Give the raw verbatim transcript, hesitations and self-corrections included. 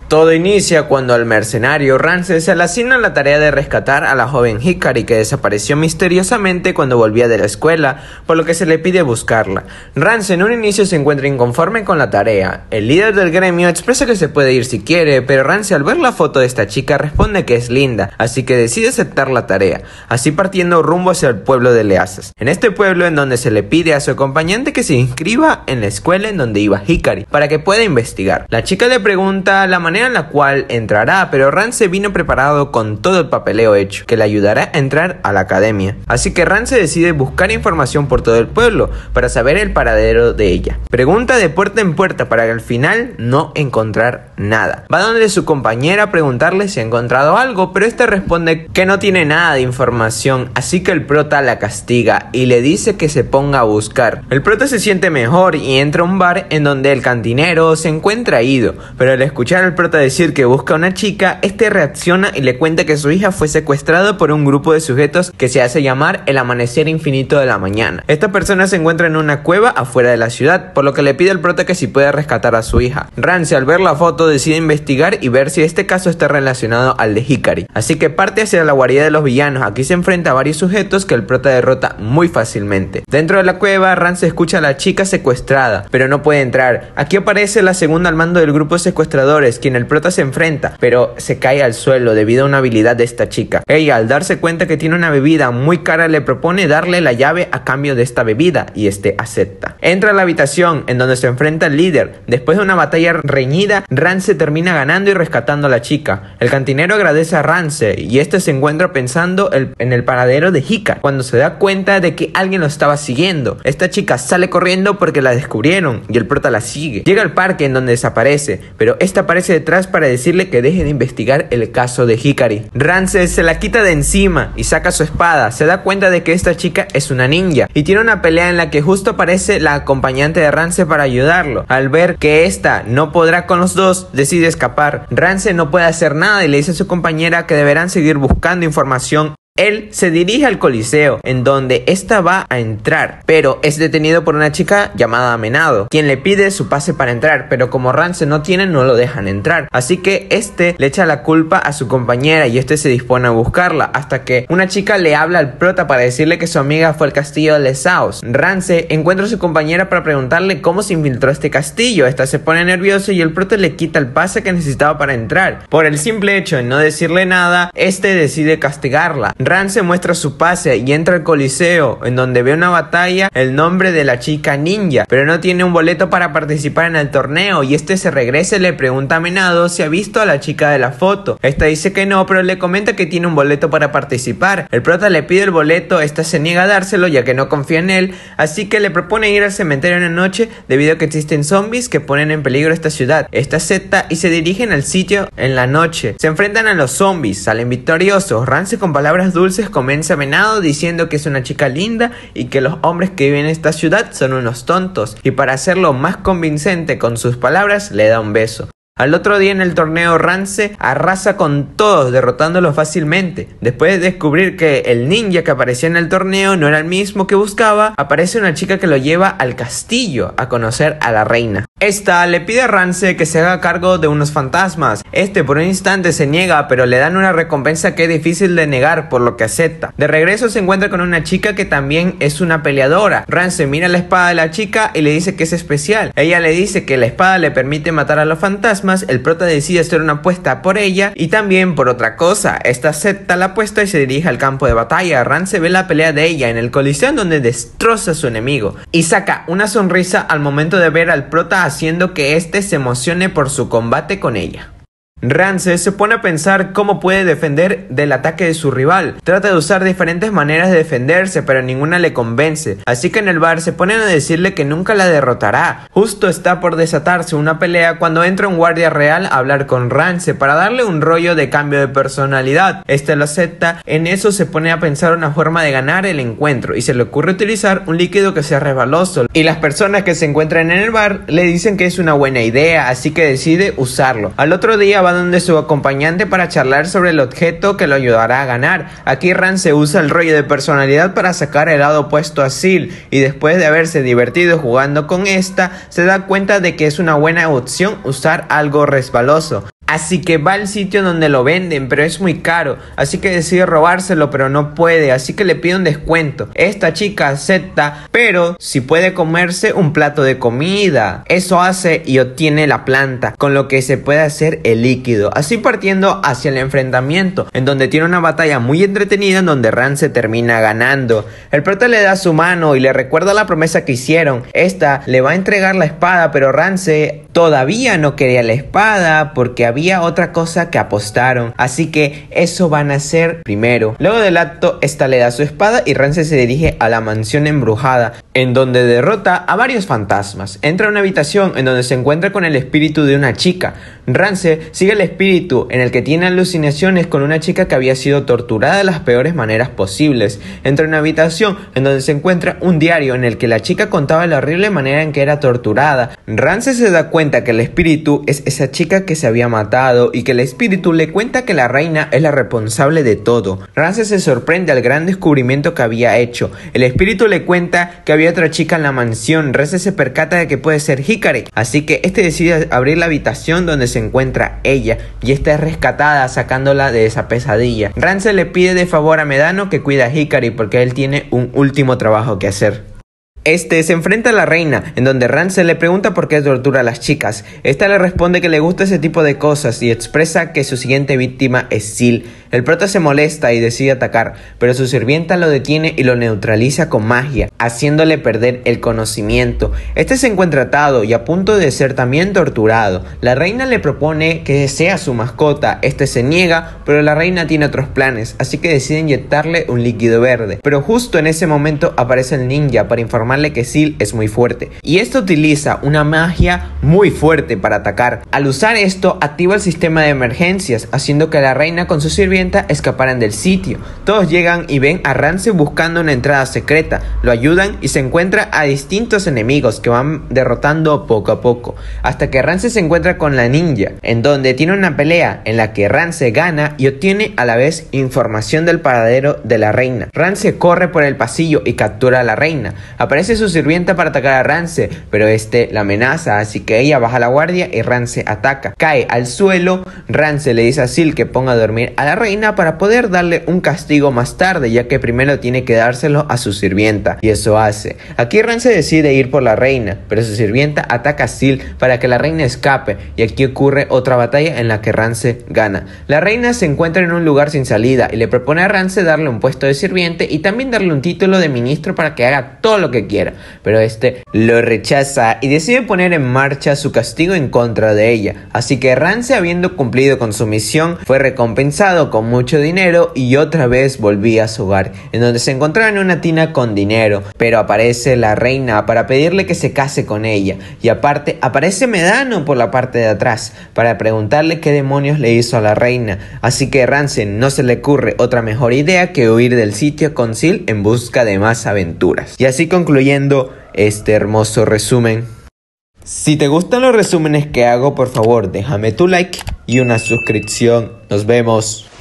Todo inicia cuando al mercenario Rance se le asigna la tarea de rescatar a la joven Hikari, que desapareció misteriosamente cuando volvía de la escuela, por lo que se le pide buscarla. Rance en un inicio se encuentra inconforme con la tarea. El líder del gremio expresa que se puede ir si quiere, pero Rance al ver la foto de esta chica responde que es linda, así que decide aceptar la tarea, así partiendo rumbo hacia el pueblo de Leazas. En este pueblo en donde se le pide a su acompañante que se inscriba en la escuela en donde iba Hikari, para que pueda investigar. La chica le pregunta la manera en la cual entrará, pero Rance vino preparado con todo el papeleo hecho, que le ayudará a entrar a la academia. Así que Rance decide buscar información por todo el pueblo para saber el paradero de ella. Pregunta de puerta en puerta para que al final no encontrar nada. Va donde su compañera a preguntarle si ha encontrado algo, pero esta responde que no tiene nada de información, así que el prota la castiga y le dice que se ponga a buscar. El prota se siente mejor y entra a un bar en donde el cantinero se encuentra ido, pero al escuchar al prota decir que busca a una chica, este reacciona y le cuenta que su hija fue secuestrada por un grupo de sujetos que se hace llamar el Amanecer Infinito de la Mañana. Esta persona se encuentra en una cueva afuera de la ciudad, por lo que le pide al prota que si puede rescatar a su hija. Rance al ver la foto decide investigar y ver si este caso está relacionado al de Hikari, así que parte hacia la guarida de los villanos. Aquí se enfrenta a varios sujetos que el prota derrota muy fácilmente. Dentro de la cueva, Rance escucha a la chica secuestrada, pero no puede entrar. Aquí aparece la segunda al mando del grupo de secuestradores, quien el prota se enfrenta, pero se cae al suelo debido a una habilidad de esta chica. Ella, al darse cuenta que tiene una bebida muy cara, le propone darle la llave a cambio de esta bebida y este acepta. Entra a la habitación en donde se enfrenta al líder. Después de una batalla reñida, Rance termina ganando y rescatando a la chica. El cantinero agradece a Rance y este se encuentra pensando el, en el paradero de Hikari cuando se da cuenta de que alguien lo estaba siguiendo. Esta chica sale corriendo porque la descubrieron y el prota la sigue. Llega al parque en donde desaparece, pero esta aparece detrás para decirle que deje de investigar el caso de Hikari. Rance se la quita de encima y saca su espada. Se da cuenta de que esta chica es una ninja y tiene una pelea en la que justo aparece la acompañante de Rance para ayudarlo. Al ver que esta no podrá con los dos, decide escapar. Rance no puede hacer nada y le dice a su compañera que deberán seguir buscando información. Él se dirige al coliseo, en donde ésta va a entrar, pero es detenido por una chica llamada Amenado, quien le pide su pase para entrar, pero como Rance no tiene, no lo dejan entrar. Así que este le echa la culpa a su compañera y este se dispone a buscarla, hasta que una chica le habla al prota para decirle que su amiga fue al castillo de Lesaos. Rance encuentra a su compañera para preguntarle cómo se infiltró este castillo. Esta se pone nerviosa y el prota le quita el pase que necesitaba para entrar. Por el simple hecho de no decirle nada, este decide castigarla. Rance muestra su pase y entra al coliseo, en donde ve una batalla, el nombre de la chica ninja, pero no tiene un boleto para participar en el torneo y este se regresa y le pregunta a Amenado si ha visto a la chica de la foto. Esta dice que no, pero le comenta que tiene un boleto para participar. El prota le pide el boleto, esta se niega a dárselo ya que no confía en él, así que le propone ir al cementerio en la noche debido a que existen zombies que ponen en peligro esta ciudad. Esta acepta y se dirigen al sitio en la noche. Se enfrentan a los zombies, salen victoriosos. Rance con palabras dulces convence a Amenado diciendo que es una chica linda y que los hombres que viven en esta ciudad son unos tontos, y para hacerlo más convincente con sus palabras le da un beso. Al otro día en el torneo, Rance arrasa con todos, derrotándolos fácilmente. Después de descubrir que el ninja que aparecía en el torneo no era el mismo que buscaba, aparece una chica que lo lleva al castillo a conocer a la reina. Esta le pide a Rance que se haga cargo de unos fantasmas. Este por un instante se niega, pero le dan una recompensa que es difícil de negar, por lo que acepta. De regreso se encuentra con una chica que también es una peleadora. Rance mira la espada de la chica y le dice que es especial. Ella le dice que la espada le permite matar a los fantasmas. El prota decide hacer una apuesta por ella y también por otra cosa. Esta acepta la apuesta y se dirige al campo de batalla. Rance ve la pelea de ella en el coliseo, donde destroza a su enemigo y saca una sonrisa al momento de ver al prota, haciendo que este se emocione por su combate con ella. Rance se pone a pensar cómo puede defender del ataque de su rival. Trata de usar diferentes maneras de defenderse, pero ninguna le convence. Así que en el bar se ponen a decirle que nunca la derrotará. Justo está por desatarse una pelea cuando entra un guardia real a hablar con Rance para darle un rollo de cambio de personalidad. Este lo acepta. En eso se pone a pensar una forma de ganar el encuentro y se le ocurre utilizar un líquido que sea resbaloso. Y las personas que se encuentran en el bar le dicen que es una buena idea, así que decide usarlo. Al otro día va donde su acompañante para charlar sobre el objeto que lo ayudará a ganar. Aquí Rance usa el rollo de personalidad para sacar el lado opuesto a Sil, y después de haberse divertido jugando con esta, se da cuenta de que es una buena opción usar algo resbaloso. Así que va al sitio donde lo venden, pero es muy caro, así que decide robárselo, pero no puede, así que le pide un descuento. Esta chica acepta, pero si puede comerse un plato de comida. Eso hace y obtiene la planta, con lo que se puede hacer el líquido, así partiendo hacia el enfrentamiento, en donde tiene una batalla muy entretenida en donde Rance termina ganando. El prota le da su mano y le recuerda la promesa que hicieron. Esta le va a entregar la espada, pero Rance todavía no quería la espada porque había otra cosa que apostaron, así que eso van a hacer primero. Luego del acto, esta le da su espada y Rance se dirige a la mansión embrujada, en donde derrota a varios fantasmas. Entra a una habitación en donde se encuentra con el espíritu de una chica. Rance sigue el espíritu, en el que tiene alucinaciones con una chica que había sido torturada de las peores maneras posibles. Entra a una habitación en donde se encuentra un diario en el que la chica contaba la horrible manera en que era torturada. Rance se da cuenta que el espíritu es esa chica que se había matado y que el espíritu le cuenta que la reina es la responsable de todo. Rance se sorprende al gran descubrimiento que había hecho. El espíritu le cuenta que había otra chica en la mansión. Rance se percata de que puede ser Hikari, así que este decide abrir la habitación donde se encuentra ella y esta es rescatada sacándola de esa pesadilla. Rance le pide de favor a Medano que cuida a Hikari porque él tiene un último trabajo que hacer. Este se enfrenta a la reina, en donde Rance le pregunta por qué tortura a las chicas. Esta le responde que le gusta ese tipo de cosas y expresa que su siguiente víctima es Sil. El prota se molesta y decide atacar, pero su sirvienta lo detiene y lo neutraliza con magia, haciéndole perder el conocimiento. Este se encuentra atado y a punto de ser también torturado. La reina le propone que sea su mascota. Este se niega, pero la reina tiene otros planes, así que decide inyectarle un líquido verde. Pero justo en ese momento aparece el ninja para informar que Sil es muy fuerte y esto utiliza una magia muy fuerte para atacar. Al usar esto activa el sistema de emergencias, haciendo que la reina con su sirvienta escaparan del sitio. Todos llegan y ven a Rance buscando una entrada secreta, lo ayudan y se encuentra a distintos enemigos que van derrotando poco a poco, hasta que Rance se encuentra con la ninja, en donde tiene una pelea en la que Rance gana y obtiene a la vez información del paradero de la reina. Rance corre por el pasillo y captura a la reina. Aparece su sirvienta para atacar a Rance, pero este la amenaza, así que ella baja la guardia y Rance ataca. Cae al suelo. Rance le dice a Sil que ponga a dormir a la reina para poder darle un castigo más tarde, ya que primero tiene que dárselo a su sirvienta, y eso hace. Aquí Rance decide ir por la reina, pero su sirvienta ataca a Sil para que la reina escape, y aquí ocurre otra batalla en la que Rance gana. La reina se encuentra en un lugar sin salida y le propone a Rance darle un puesto de sirviente y también darle un título de ministro para que haga todo lo que quiera. Pero este lo rechaza y decide poner en marcha su castigo en contra de ella. Así que Rance, habiendo cumplido con su misión, fue recompensado con mucho dinero y otra vez volvía a su hogar, en donde se encontraba en una tina con dinero. Pero aparece la reina para pedirle que se case con ella, y aparte aparece Medano por la parte de atrás para preguntarle qué demonios le hizo a la reina. Así que Rance no se le ocurre otra mejor idea que huir del sitio con Sil en busca de más aventuras. Y así concluye este hermoso resumen. Si te gustan los resúmenes que hago, por favor déjame tu like y una suscripción. Nos vemos.